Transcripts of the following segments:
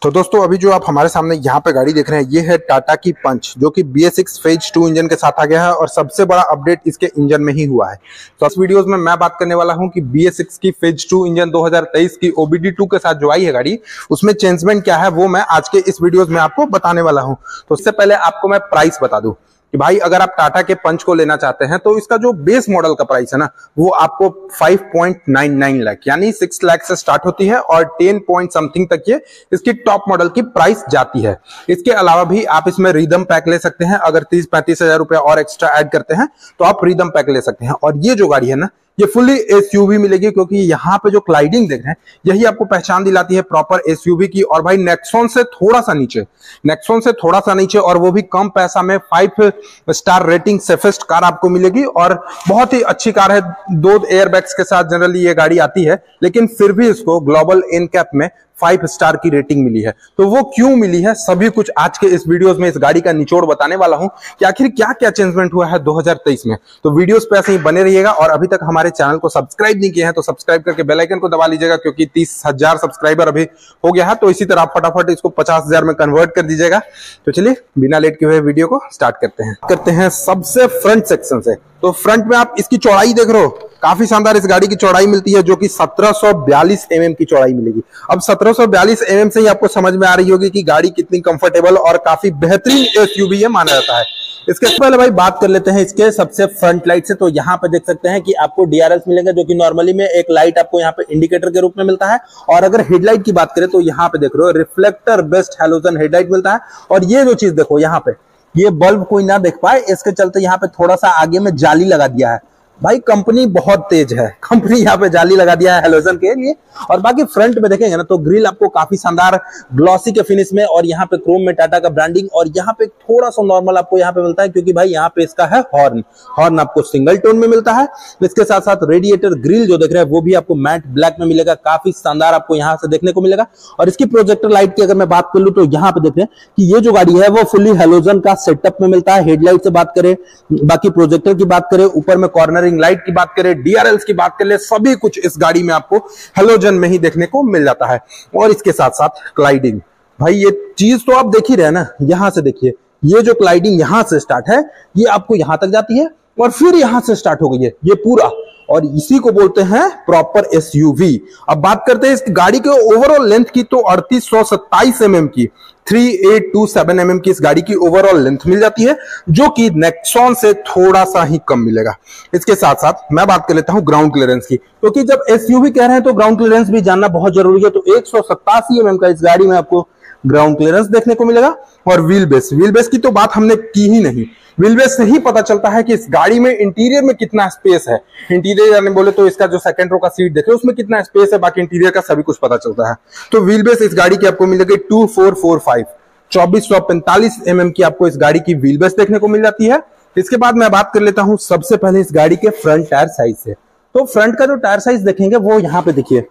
तो दोस्तों अभी जो आप हमारे सामने यहाँ पे गाड़ी देख रहे हैं ये है टाटा की पंच, जो कि BS6 फेज 2 इंजन के साथ आ गया है और सबसे बड़ा अपडेट इसके इंजन में ही हुआ है। तो इस वीडियोस में मैं बात करने वाला हूँ कि BS6 की फेज 2 इंजन 2023 की OBD2 के साथ जो आई है गाड़ी, उसमें चेंजमेंट क्या है वो मैं आज के इस वीडियोस में आपको बताने वाला हूँ। तो इससे पहले आपको मैं प्राइस बता दूं कि भाई अगर आप टाटा के पंच को लेना चाहते हैं तो इसका जो बेस मॉडल का प्राइस है ना वो आपको 5.99 लाख यानी 6 लाख से स्टार्ट होती है और 10 पॉइंट समथिंग तक ये इसकी टॉप मॉडल की प्राइस जाती है। इसके अलावा भी आप इसमें रिदम पैक ले सकते हैं, अगर 30-35 हजार रुपए और एक्स्ट्रा ऐड करते हैं तो आप रिदम पैक ले सकते हैं। और ये जो गाड़ी है ना ये फुली एसयूवी मिलेगी, क्योंकि यहाँ पे जो क्लाइडिंग देख रहे हैं यही आपको पहचान दिलाती है प्रॉपर एसयूवी की। और भाई नेक्सॉन से थोड़ा सा नीचे और वो भी कम पैसा में 5 स्टार रेटिंग सेफेस्ट कार आपको मिलेगी और बहुत ही अच्छी कार है। 2 एयरबैग्स के साथ जनरली ये गाड़ी आती है, लेकिन फिर भी इसको ग्लोबल एनकैप में 5 स्टार की रेटिंग मिली है। तो वो क्यों मिली है सभी कुछ आज के इस वीडियोस में इस गाड़ी का निचोड़ बताने वाला हूं कि आखिर क्या क्या चेंजमेंट हुआ है 2023 में। तो वीडियोस पे ऐसे ही बने रहिएगा और अभी तक हमारे चैनल को सब्सक्राइब नहीं किए हैं तो सब्सक्राइब करके बेल आइकन को दबा लीजिएगा, क्योंकि 30,000 सब्सक्राइबर अभी हो गया है। तो इसी तरह फटाफट इसको 50,000 में कन्वर्ट कर दीजिएगा। तो चलिए बिना लेट किए हुए वीडियो को स्टार्ट करते हैं सबसे फ्रंट सेक्शन से। तो फ्रंट में आप इसकी चौड़ाई देख रहे हो, काफी शानदार इस गाड़ी की चौड़ाई मिलती है, जो कि 1742 mm की चौड़ाई मिलेगी। अब 1742 mm से ही आपको समझ में आ रही होगी कि गाड़ी कितनी कंफर्टेबल और काफी बेहतरीन एसयूवी है माना जाता है। इसके पहले भाई बात कर लेते हैं इसके सबसे फ्रंट लाइट से। तो यहाँ पे देख सकते हैं कि आपको DRLs मिलेंगे, जो कि नॉर्मली में एक लाइट आपको यहाँ पे इंडिकेटर के रूप में मिलता है। और अगर हेडलाइट की बात करें तो यहाँ पे देख रहे हो रिफ्लेक्टर बेस्ड हैलोजन हेडलाइट मिलता है। और ये जो चीज देखो यहाँ पे ये बल्ब कोई ना देख पाए, इसके चलते यहाँ पे थोड़ा सा आगे में जाली लगा दिया है। भाई कंपनी बहुत तेज है, कंपनी यहाँ पे जाली लगा दिया है हेलोजन के लिए। और बाकी फ्रंट में देखेंगे ना तो ग्रिल आपको काफी शानदार ग्लॉसी के फिनिश में और यहाँ पे क्रोम में टाटा का ब्रांडिंग। और यहाँ पे थोड़ा सा नॉर्मल आपको यहाँ पे मिलता है, क्योंकि भाई यहाँ पे इसका है हॉर्न आपको सिंगल टोन में मिलता है। इसके साथ साथ रेडिएटर ग्रिल जो देख रहे हैं वो भी आपको मैट ब्लैक में मिलेगा, काफी शानदार आपको यहाँ से देखने को मिलेगा। और इसकी प्रोजेक्टर लाइट की अगर मैं बात कर लूं तो यहाँ पे देखें कि ये जो गाड़ी है वो फुली हेलोजन का सेटअप में मिलता है। हेडलाइट से बात करें, बाकी प्रोजेक्टर की बात करें, ऊपर में कॉर्नर लाइट की बात करें, DRLs की बात कर ले, सभी कुछ इस गाड़ी में आपको हेलोजन में ही देखने को मिल जाता है। और इसके साथ साथ क्लाइडिंग, भाई ये चीज तो आप देख ही रहे ना, यहां से देखिए ये जो क्लाइडिंग यहां से स्टार्ट है ये आपको यहां तक जाती है और फिर यहां से स्टार्ट हो गई है ये पूरा, और इसी को बोलते हैं प्रॉपर एसयूवी। अब बात करते हैं इस गाड़ी के ओवरऑल लेंथ की, तो 3827 mm की 3827 mm की इस गाड़ी की ओवरऑल लेंथ मिल जाती है, जो कि नेक्सॉन से थोड़ा सा ही कम मिलेगा। इसके साथ साथ मैं बात कर लेता हूं ग्राउंड क्लियरेंस की, क्योंकि जब एसयूवी कह रहे हैं तो ग्राउंड क्लियरेंस भी जानना बहुत जरूरी है। तो 187 mm का इस गाड़ी में आपको ग्राउंड क्लियरेंस देखने को मिलेगा। और व्हील बेस की तो बात हमने की ही नहीं, व्हील बेस से ही पता चलता है कि इस गाड़ी में इंटीरियर में कितना स्पेस है। इंटीरियर यानी बोले तो इसका जो सेकंड रो का सीट देखे उसमें कितना स्पेस है, बाकी इंटीरियर का सभी कुछ पता चलता है। तो व्हील बेस इस गाड़ी की आपको मिलेगी 2445 2445 mm की आपको इस गाड़ी की व्हील बेस देखने को मिल जाती है। इसके बाद मैं बात कर लेता हूं सबसे पहले इस गाड़ी के फ्रंट टायर साइज से। तो फ्रंट का जो टायर साइज देखेंगे वो यहाँ पे देखिए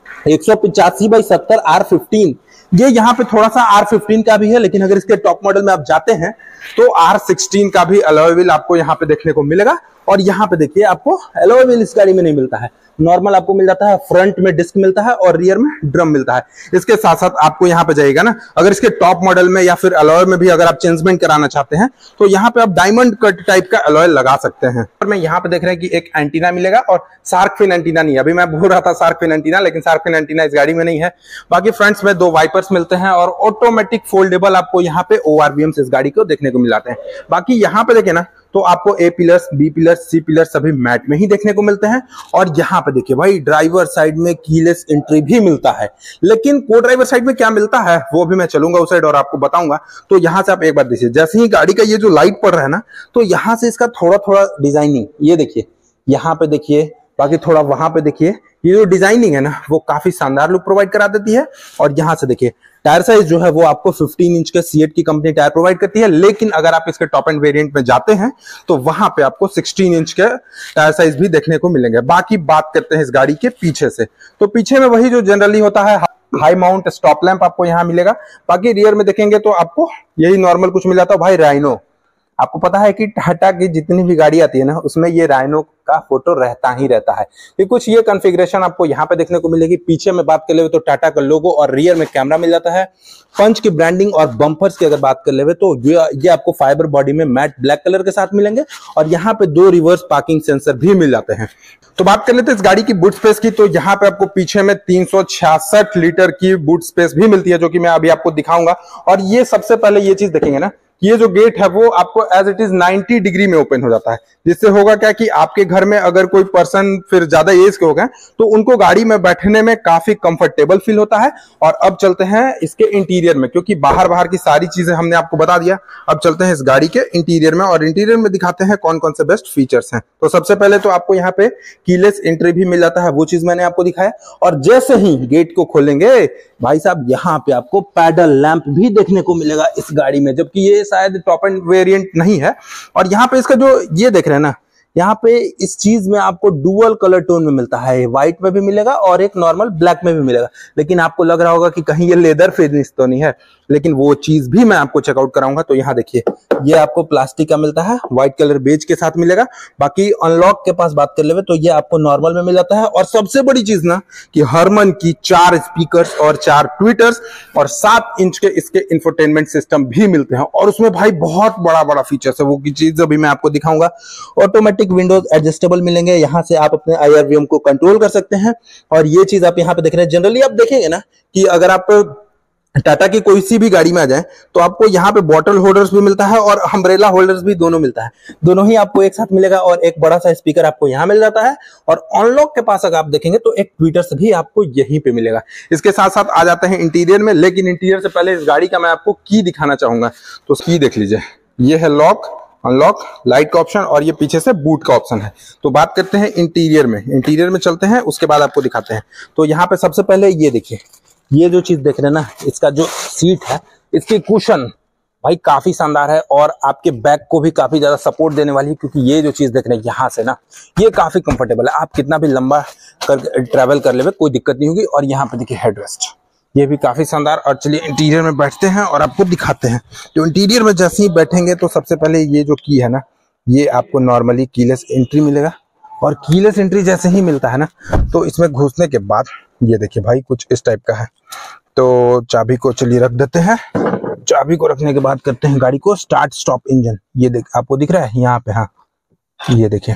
185/70 R15, ये यहाँ पे थोड़ा सा R15 का भी है, लेकिन अगर इसके टॉप मॉडल में आप जाते हैं तो R16 का भी अलॉय व्हील आपको यहाँ पे देखने को मिलेगा। और यहाँ पे देखिए आपको अलॉय व्हील इस गाड़ी में नहीं मिलता है, नॉर्मल आपको मिल जाता है। फ्रंट में डिस्क मिलता है और रियर में ड्रम मिलता है। इसके साथ साथ आपको यहाँ पे जाइएगा ना, अगर इसके टॉप मॉडल में या फिर अलॉय में भी अगर आप चेंजमेंट कराना चाहते हैं तो यहाँ पे आप डायमंड कट टाइप का अलॉय लगा सकते हैं। और मैं यहाँ पे देख रहे हैं कि एक एंटीना मिलेगा, और शार्क फिन एंटीना नहीं है। अभी मैं बोल रहा था शार्क फिन एंटीना, लेकिन शार्क फिन एंटीना इस गाड़ी में नहीं है। बाकी फ्रंट्स में 2 वाइपर्स मिलते हैं और ऑटोमेटिक फोल्डेबल आपको यहाँ पे ORVMs इस गाड़ी को देखने को मिल जाते हैं। बाकी यहाँ पे देखे ना तो आपको A pillars, B pillars, C pillars सभी मैट में ही देखने को मिलते हैं। और यहाँ पे देखिए भाई ड्राइवर साइड में कीलेस एंट्री भी मिलता है, लेकिन को ड्राइवर साइड में क्या मिलता है वो भी मैं चलूंगा उस साइड और आपको बताऊंगा। तो यहाँ से आप एक बार देखिए, जैसे ही गाड़ी का ये जो लाइट पड़ रहा है ना तो यहाँ से इसका थोड़ा थोड़ा डिजाइनिंग ये देखिए, यहाँ पे देखिए, बाकी थोड़ा वहां पे देखिए, ये जो डिजाइनिंग है ना वो काफी शानदार लुक प्रोवाइड करा देती है। और यहाँ से देखिए टायर साइज जो है वो आपको 15 इंच के सीएट की कंपनी टायर प्रोवाइड करती है, लेकिन अगर आप इसके टॉप एंड वेरिएंट में जाते हैं तो वहां पे आपको 16 इंच के टायर साइज भी देखने को मिलेंगे। बाकी बात करते हैं इस गाड़ी के पीछे से, तो पीछे में वही जो जनरली होता है हाई माउंट स्टॉप लैंप आपको यहाँ मिलेगा। बाकी रियर में देखेंगे तो आपको यही नॉर्मल कुछ मिल जाता है भाई, राइनो आपको पता है कि टाटा की जितनी भी गाड़ी आती है ना, उसमें ये राइनो का फोटो रहता ही रहता है। ये कुछ ये कॉन्फ़िगरेशन आपको यहाँ पे देखने को मिलेगी। पीछे में बात कर ले तो टाटा का लोगो और रियर में कैमरा मिल जाता है। पंच की ब्रांडिंग और बम्पर्स की अगर बात कर ले तो ये आपको फाइबर बॉडी में मैट ब्लैक कलर के साथ मिलेंगे और यहाँ पे 2 रिवर्स पार्किंग सेंसर भी मिल जाते हैं। तो बात कर लेते हैं इस गाड़ी की बूट स्पेस की, तो यहाँ पे आपको पीछे में 366 लीटर की बूट स्पेस भी मिलती है, जो कि मैं अभी आपको दिखाऊंगा। और ये सबसे पहले ये चीज देखेंगे ना, ये जो गेट है वो आपको एज इट इज 90 डिग्री में ओपन हो जाता है, जिससे होगा क्या कि आपके घर में अगर कोई पर्सन फिर ज्यादा एज के हो गए तो उनको गाड़ी में बैठने में काफी कंफर्टेबल फील होता है। और अब चलते हैं इसके इंटीरियर में, क्योंकि बाहर की सारी चीजें हमने आपको बता दिया। अब चलते हैं इस गाड़ी के इंटीरियर में और इंटीरियर में दिखाते हैं कौन कौन से बेस्ट फीचर्स हैं। तो सबसे पहले तो आपको यहाँ पे कीलेस एंट्री भी मिल जाता है, वो चीज मैंने आपको दिखाया। और जैसे ही गेट को खोलेंगे भाई साहब, यहाँ पे आपको पैडल लैंप भी देखने को मिलेगा इस गाड़ी में, जबकि ये शायद टॉप एंड वेरिएंट नहीं है। और यहाँ पे इसका जो ये देख रहे हैं ना, यहाँ पे इस चीज में आपको डुअल कलर टोन में मिलता है, व्हाइट में भी मिलेगा और एक नॉर्मल ब्लैक में भी मिलेगा। लेकिन आपको लग रहा होगा कि कहीं ये लेदर फिनिश तो नहीं है, लेकिन वो चीज भी मैं आपको चेकआउट कराऊंगा। तो यहाँ देखिए, ये आपको प्लास्टिक का मिलता है, व्हाइट कलर बेज के साथ मिलेगा। बाकी अनलॉक के पास बात कर ले तो ये आपको नॉर्मल में मिल जाता है। और सबसे बड़ी चीज ना कि हरमन की 4 स्पीकर्स और 4 ट्विटर्स और 7 इंच के इसके इंफोटेनमेंट सिस्टम भी मिलते हैं। और उसमें भाई बहुत बड़ा फीचर्स है, वो की चीज अभी मैं आपको दिखाऊंगा। ऑटोमेटिक विंडोज एडजस्टेबल मिलेंगे, यहाँ से आप अपने IRVM को कंट्रोल कर सकते हैं। और ये चीज आप यहाँ पे देख रहे हैं, जनरली आप देखेंगे ना कि अगर आप टाटा की कोई सी भी गाड़ी में आ जाए तो आपको यहाँ पे बॉटल होल्डर्स भी मिलता है और अम्ब्रेला होल्डर्स भी दोनों मिलता है, दोनों ही आपको एक साथ मिलेगा। और एक बड़ा सा स्पीकर आपको यहाँ मिल जाता है। और अनलॉक के पास अगर आप देखेंगे तो एक ट्विटर्स भी आपको यहीं पे मिलेगा। इसके साथ साथ आ जाते हैं इंटीरियर में, लेकिन इंटीरियर से पहले इस गाड़ी का मैं आपको की दिखाना चाहूंगा। तो की देख लीजिए, ये है लॉक, अनलॉक, लाइट का ऑप्शन और ये पीछे से बूट का ऑप्शन है। तो बात करते हैं इंटीरियर में, इंटीरियर में चलते हैं, उसके बाद आपको दिखाते हैं। तो यहाँ पे सबसे पहले ये देखिए, ये जो चीज देख रहे हैं ना, इसका जो सीट है, इसकी कुशन भाई काफी शानदार है और आपके बैक को भी काफी ज्यादा सपोर्ट देने वाली है। क्योंकि ये जो चीज देख रहे हैं यहाँ से ना, ये काफी कंफर्टेबल है, आप कितना भी लंबा ट्रैवल कर ले कोई दिक्कत नहीं होगी। और यहाँ पे देखिए हेडरेस्ट, ये भी काफी शानदार। और चलिए इंटीरियर में बैठते हैं और आपको दिखाते हैं। तो इंटीरियर में जैसे ही बैठेंगे तो सबसे पहले ये जो की है ना, ये आपको नॉर्मली कीलेस एंट्री मिलेगा। और कीलेस एंट्री जैसे ही मिलता है ना, तो इसमें घुसने के बाद ये देखिए भाई कुछ इस टाइप का है। तो चाबी को चलिए रख देते हैं। चाबी को रखने के बाद करते हैं गाड़ी को स्टार्ट स्टॉप इंजन। ये देख, आपको दिख रहा है यहाँ पे, हाँ ये देखिए,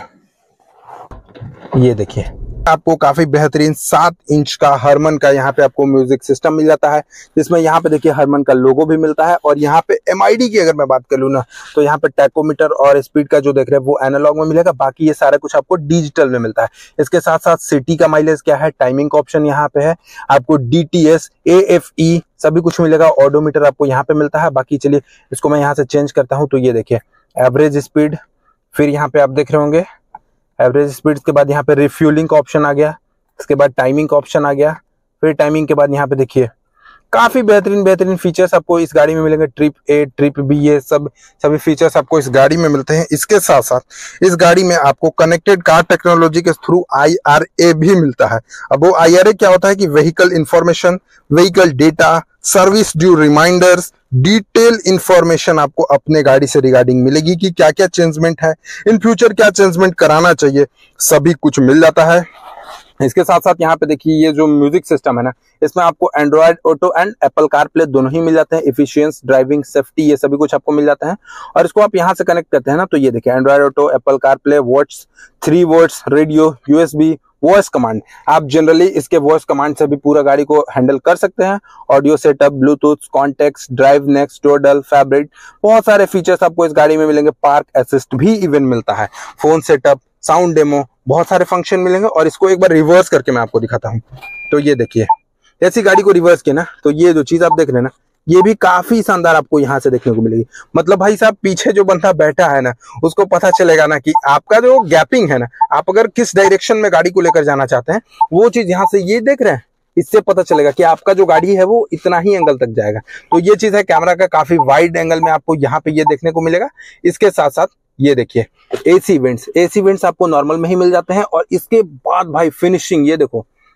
ये देखिए आपको काफी बेहतरीन 7 इंच का हरमन का यहाँ पे आपको म्यूजिक सिस्टम मिल जाता है, जिसमें यहाँ पे देखिए हरमन का लोगो भी मिलता है। और यहाँ पे MID की अगर मैं बात कर लूँ ना, तो यहाँ पे टैकोमीटर और स्पीड का जो देख रहे हैं वो एनालॉग में मिलेगा, बाकी ये सारा कुछ आपको डिजिटल में मिलता है। इसके साथ साथ सिटी का माइलेज क्या है, टाइमिंग का ऑप्शन यहाँ पे है, आपको DTS AFE सभी कुछ मिलेगा। ऑडोमीटर आपको यहाँ पे मिलता है। बाकी चलिए इसको मैं यहाँ से चेंज करता हूँ। तो ये देखिए एवरेज स्पीड, फिर यहाँ पे आप देख रहे होंगे एवरेज स्पीड के बाद यहाँ पे रिफ्यूलिंग का ऑप्शन आ गया, इसके बाद टाइमिंग का ऑप्शन आ गया, फिर टाइमिंग के बाद यहाँ पे देखिए काफी बेहतरीन फीचर्स आपको इस गाड़ी में मिलेंगे। ट्रिप A, ट्रिप B, ये सभी फीचर्स आपको इस गाड़ी में मिलते हैं। इसके साथ साथ इस गाड़ी में आपको कनेक्टेड कार टेक्नोलॉजी के थ्रू IRA भी मिलता है। अब वो IRA क्या होता है कि vehicle information, vehicle data, service due reminders, detail information आपको अपने गाड़ी से रिगार्डिंग मिलेगी कि क्या क्या चेंजमेंट है, इन फ्यूचर क्या चेंजमेंट कराना चाहिए, सभी कुछ मिल जाता है। इसके साथ साथ यहाँ पे देखिए ये जो म्यूजिक सिस्टम है ना, इसमें आपको Android Auto and Apple CarPlay दोनों ही मिल जाते हैं। एफिशिएंस, ड्राइविंग, सेफ्टी, ये सभी कुछ आपको मिल जाता है। और इसको आप यहाँ से कनेक्ट करते हैं ना, तो ये देखिए Android Auto, Apple CarPlay, watts 3 watts, radio, USB, voice command. आप जनरली इसके वॉइस कमांड से भी पूरा गाड़ी को हैंडल कर सकते हैं। Audio setup, Bluetooth, context, drive next, doorbell, favourite, बहुत सारे फीचर्स आपको इस गाड़ी में मिलेंगे। पार्क असिस्ट भी इवन मिलता है, फोन सेटअप, साउंड डेमो, बहुत सारे फंक्शन मिलेंगे। और इसको एक बार रिवर्स करके मैं आपको दिखाता हूँ। तो ये देखिए ऐसी गाड़ी को रिवर्स किया ना, तो ये जो चीज आप देख रहे हैं ना, ये भी काफी शानदार आपको यहाँ से देखने को मिलेगी। मतलब भाई साहब पीछे जो बंदा बैठा है ना, उसको पता चलेगा ना कि आपका जो गैपिंग है ना, आप अगर किस डायरेक्शन में गाड़ी को लेकर जाना चाहते हैं, वो चीज यहाँ से ये देख रहे हैं, इससे पता चलेगा कि आपका जो गाड़ी है वो इतना ही एंगल तक जाएगा। तो ये चीज है, कैमरा का काफी वाइड एंगल में आपको यहाँ पे ये देखने को मिलेगा। इसके साथ साथ ये देखिए AC वेंट्स आपको नॉर्मल में ही मिल जाते हैं। और इसके बाद भाई फिनिशिंग ये देखो,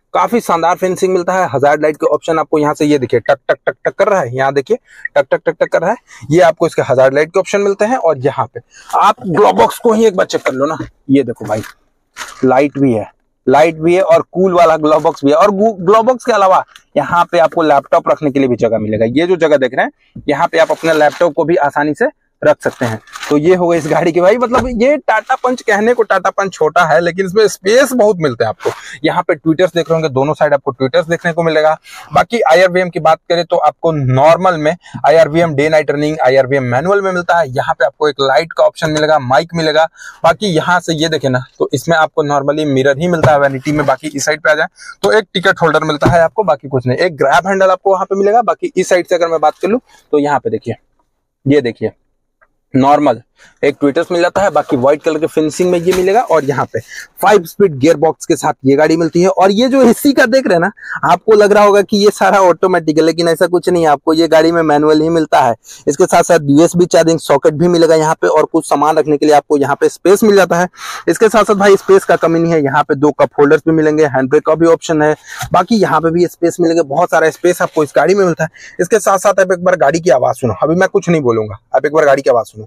काफी शानदार फिनिशिंग मिलता है। हजार्ड लाइट के ऑप्शन आपको यहाँ से ये देखिए टक टक टक टक कर रहा है, यहाँ देखिए टक टक टक टक कर रहा है, ये आपको इसके हजार्ड लाइट के ऑप्शन मिलते हैं। और यहाँ पे आप ग्लोव बॉक्स को ही एक बार चेक कर लो ना, ये देखो भाई लाइट भी है, लाइट भी है और कूल वाला ग्लोव बॉक्स भी है। और ग्लोव बॉक्स के अलावा यहाँ पे आपको लैपटॉप रखने के लिए भी जगह मिलेगा। ये जो जगह देख रहे हैं यहाँ पे आप अपने लैपटॉप को भी आसानी से रख सकते हैं। तो ये हो गई इस गाड़ी की भाई, मतलब ये टाटा पंच कहने को टाटा पंच छोटा है लेकिन इसमें स्पेस बहुत मिलता है आपको। यहाँ पे ट्विटर्स देख रहे होंगे, दोनों साइड आपको ट्विटर्स देखने को मिलेगा। बाकी IRVM की बात करें तो आपको नॉर्मल में IRVM day night running, IRVM manual में मिलता है। यहाँ पे आपको एक लाइट का ऑप्शन मिलेगा, माइक मिलेगा। बाकी यहाँ से ये देखे ना तो इसमें आपको नॉर्मली मिरर ही मिलता है वैनिटी में। बाकी इस साइड पे आ जाए तो एक टिकट होल्डर मिलता है आपको, बाकी कुछ नहीं। एक ग्रैब हैंडल आपको वहां पे मिलेगा। बाकी इस साइड से अगर मैं बात कर लूं तो यहाँ पे देखिए, ये देखिए नॉर्मल एक ट्विटर्स मिल जाता है। बाकी व्हाइट कलर के फिनिशिंग में ये मिलेगा। और यहाँ पे 5 स्पीड गियर बॉक्स के साथ ये गाड़ी मिलती है। और ये जो एसी का देख रहे हैं ना, आपको लग रहा होगा कि ये सारा ऑटोमेटिक है, लेकिन ऐसा कुछ नहीं है। आपको ये गाड़ी में मैनुअल ही मिलता है। इसके साथ साथ USB चार्जिंग सॉकेट भी मिलेगा यहाँ पे। और कुछ सामान रखने के लिए आपको यहाँ पे स्पेस मिल जाता है। इसके साथ साथ भाई स्पेस का कमी नहीं है, यहाँ पे 2 कप होल्डर्स भी मिलेंगे, हैंड ब्रेक का भी ऑप्शन है। बाकी यहाँ पे भी स्पेस मिलेगा, बहुत सारा स्पेस आपको इस गाड़ी में मिलता है। इसके साथ साथ आप एक बार गाड़ी की आवाज सुनो, अभी मैं कुछ नहीं बोलूंगा, आप एक बार गाड़ी की आवाज सुनो।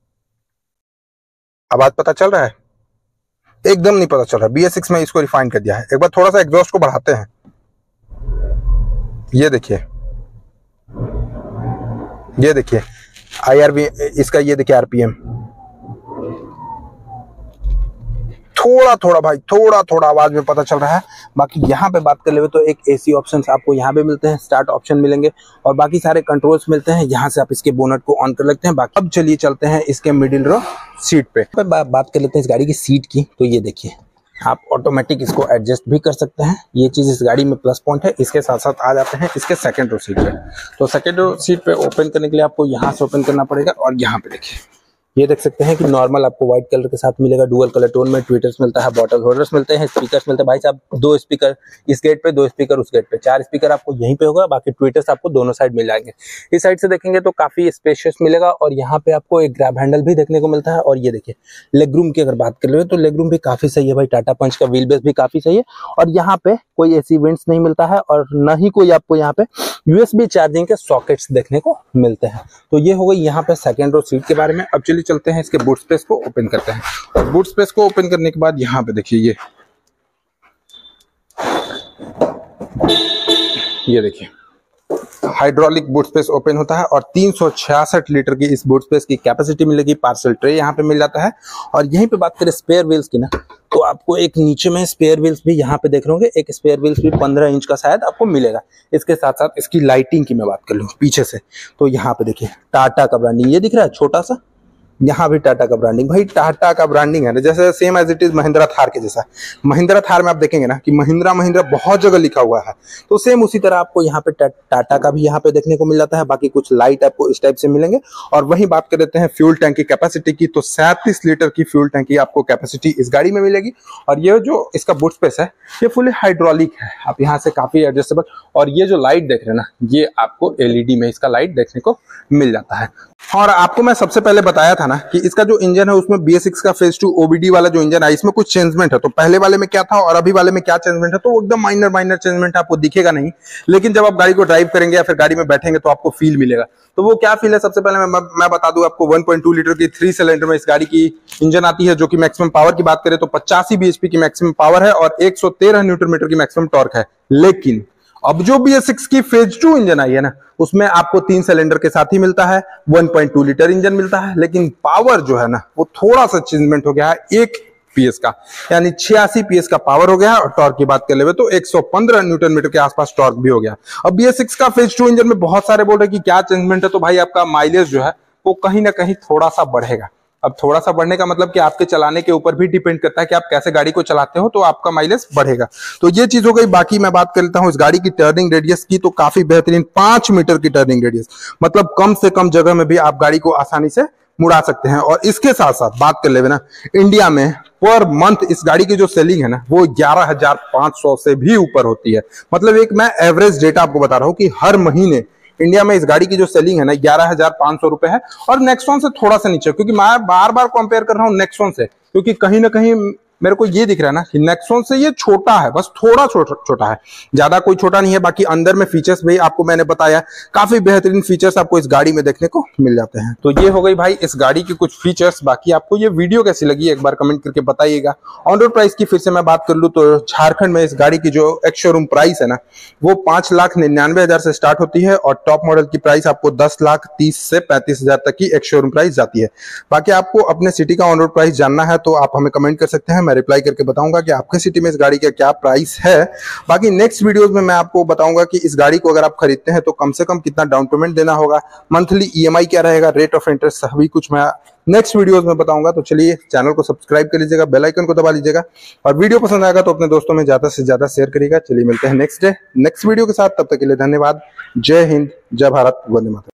आवाज पता चल रहा है? एकदम नहीं पता चल रहा। BS6 में इसको रिफाइन कर दिया है। एक बार थोड़ा सा एग्जॉस्ट को बढ़ाते हैं, ये देखिए, ये देखिए IRV इसका, ये देखिए RPM थोड़ा थोड़ा भाई, थोड़ा थोड़ा आवाज में पता चल रहा है। बाकी यहाँ पे बात कर ले तो एक AC ऑप्शन आपको यहाँ पे मिलते हैं, स्टार्ट ऑप्शन मिलेंगे और बाकी सारे कंट्रोल्स मिलते हैं। यहाँ से आप इसके बोनट को ऑन कर लेते हैं। बाकी अब चलिए चलते हैं इसके मिडिल रो सीट पे। बात कर लेते हैं इस गाड़ी की सीट की। तो ये देखिए आप ऑटोमेटिक इसको एडजस्ट भी कर सकते हैं, ये चीज इस गाड़ी में प्लस पॉइंट है। इसके साथ साथ आ जाते हैं इसके सेकंड रो सीट पे। तो सेकंड रो सीट पे ओपन करने के लिए आपको यहाँ से ओपन करना पड़ेगा। और यहाँ पे देखिए, ये देख सकते हैं कि नॉर्मल आपको व्हाइट कलर के साथ मिलेगा, डुअल कलर टोन में। ट्विटर्स मिलता है, बॉटल होल्डर्स मिलते हैं, स्पीकर्स मिलते हैं। भाई साहब 2 स्पीकर इस गेट पे, 2 स्पीकर उस गेट पे, 4 स्पीकर आपको यहीं पे होगा। बाकी ट्विटर्स आपको दोनों साइड मिल जाएंगे। इस साइड से देखेंगे तो काफी स्पेशियस मिलेगा। और यहाँ पे आपको एक ग्रैब हैंडल भी देखने को मिलता है। और ये देखिए लेग रूम की अगर बात कर ले तो लेग रूम भी काफी सही है भाई, टाटा पंच का व्हील बेस भी काफी सही है। और यहाँ पे कोई ऐसी वेंट्स नहीं मिलता है और न ही कोई आपको यहाँ पे USB चार्जिंग के सॉकेट्स देखने को मिलते हैं। तो ये हो गई यहाँ पे सेकंड रो सीट के बारे में। अब चलिए चलते हैं इसके बूट स्पेस को ओपन करते हैं। और बूट स्पेस को ओपन करने के बाद यहाँ पे देखिए, ये देखिए हाइड्रोलिक बूट स्पेस ओपन होता है। और 366 लीटर की इस बूट स्पेस की कैपेसिटी मिलेगी। पार्सल ट्रे यहाँ पे मिल जाता है। और यहीं पे बात करें स्पेयर व्हील्स की ना, तो आपको एक नीचे में स्पेयर व्हील्स भी यहाँ पे देख रहे होंगे, एक स्पेयर व्हील्स भी 15 इंच का शायद आपको मिलेगा। इसके साथ साथ इसकी लाइटिंग की मैं बात कर लूँ पीछे से, तो यहाँ पे देखिए टाटा का ब्रांडिंग ये दिख रहा है छोटा सा, यहाँ भी टाटा का ब्रांडिंग। भाई टाटा का ब्रांडिंग है ना, जैसे same as it is Mahindra Thar के जैसा। महिंद्रा थार में आप देखेंगे ना कि महिंद्रा महिंद्रा बहुत जगह लिखा हुआ है, तो सेम उसी तरह आपको यहाँ पे टाटा का भी यहाँ पे देखने को मिल जाता है। बाकी कुछ लाइट आपको इस टाइप से मिलेंगे। और वहीं बात कर लेते हैं फ्यूल टैंक की कैपेसिटी की, तो 37 लीटर की फ्यूल टैंक की आपको कैपेसिटी इस गाड़ी में मिलेगी। और ये जो इसका बूट स्पेस है ये फुली हाइड्रोलिक है, आप यहाँ से काफी एडजस्टेबल। और ये जो लाइट देख रहे हैं ना, ये आपको LED में इसका लाइट देखने को मिल जाता है। और आपको मैं सबसे पहले बताया था ना कि इसका जो इंजन है उसमें BS6 का फेज 2 OBD वाला जो इंजन है इसमें कुछ चेंजमेंट है। तो पहले वाले में क्या था और अभी वाले में क्या चेंजमेंट है, तो वो एकदम माइनर चेंजमेंट है, आपको दिखेगा नहीं। लेकिन जब आप गाड़ी को ड्राइव करेंगे या फिर गाड़ी में बैठेंगे तो आपको फील मिलेगा। तो वो क्या फील है, सबसे पहले मैं बता दूं आपको। 1.2 लीटर की 3 सिलेंडर में इस गाड़ी की इंजन आती है, जो कि मैक्सिमम पावर की बात करें तो 85 bhp की मैक्सिमम पावर है और 113 न्यूटन मीटर की मैक्सिमम टॉर्क है। लेकिन अब जो BS6 की फेज 2 इंजन आई है ना, उसमें आपको 3 सिलेंडर के साथ ही मिलता है, 1.2 लीटर इंजन मिलता है। लेकिन पावर जो है ना वो थोड़ा सा चेंजमेंट हो गया है, 1 PS का, यानी 86 PS का पावर हो गया है। और टॉर्क की बात कर ले तो 115 न्यूटन मीटर के आसपास टॉर्क भी हो गया। अब BS6 का फेज 2 इंजन में बहुत सारे बोल रहे कि क्या चेंजमेंट है, तो भाई आपका माइलेज जो है वो कहीं ना कहीं थोड़ा सा बढ़ेगा। अब थोड़ा सा बढ़ने का मतलब कि आपके चलाने के ऊपर भी डिपेंड करता है कि आप कैसे गाड़ी को चलाते हो, तो आपका माइलेज बढ़ेगा। तो ये चीज हो गई। बाकी मैं बात कर लेता हूँ इस गाड़ी की टर्निंग रेडियस की, तो काफी बेहतरीन 5 मीटर की टर्निंग रेडियस, मतलब कम से कम जगह में भी आप गाड़ी को आसानी से मुड़ा सकते हैं। और इसके साथ साथ बात कर ले ना, इंडिया में पर मंथ इस गाड़ी की जो सेलिंग है ना वो 11,500 से भी ऊपर होती है। मतलब एक मैं एवरेज डेटा आपको बता रहा हूँ कि हर महीने इंडिया में इस गाड़ी की जो सेलिंग है ना 11,500 रुपए है। और नेक्सॉन से थोड़ा सा नीचे, क्योंकि मैं बार बार कंपेयर कर रहा हूँ नेक्सॉन से, क्योंकि कहीं ना कहीं मेरे को ये दिख रहा है ना कि नेक्सॉन से ये छोटा है, बस थोड़ा छोटा है, ज्यादा कोई छोटा नहीं है। बाकी अंदर में फीचर्स भी आपको मैंने बताया, काफी बेहतरीन फीचर्स आपको इस गाड़ी में देखने को मिल जाते हैं। तो ये हो गई भाई इस गाड़ी की कुछ फीचर्स। बाकी आपको ये वीडियो कैसी लगी एक बार कमेंट करके बताइएगा। ऑन रोड प्राइस की फिर से मैं बात कर लूं तो झारखंड में इस गाड़ी की जो एक्स शोरूम प्राइस है ना वो 5,99,000 से स्टार्ट होती है और टॉप मॉडल की प्राइस आपको 10,30,000 से 35,000 तक की एक्स शोरूम प्राइस जाती है। बाकी आपको अपने सिटी का ऑन रोड प्राइस जानना है तो आप हमें कमेंट कर सकते हैं, मैं रिप्लाई करके बताऊंगा कि आपके सिटी में इस गाड़ी का क्या प्राइस है। बाकी नेक्स्ट वीडियोस में मैं आपको बताऊंगा कि इस गाड़ी को अगर आप खरीदते हैं तो कम से कम कितना डाउन पेमेंट देना होगा, मंथली ईएमआई क्या रहेगा, रेट ऑफ इंटरेस्ट, सभी कुछ मैं नेक्स्ट वीडियोस में बताऊंगा। तो चलिए चैनल को सब्सक्राइब कर लीजिएगा, बेल आइकन को दबा लीजिएगा और वीडियो पसंद आएगा तो अपने दोस्तों में ज्यादा से ज्यादा शेयर करिएगा। चलिए मिलते हैं नेक्स्ट वीडियो के साथ, तब तक के लिए धन्यवाद। जय हिंद, जय भारत, वंदे मातरम।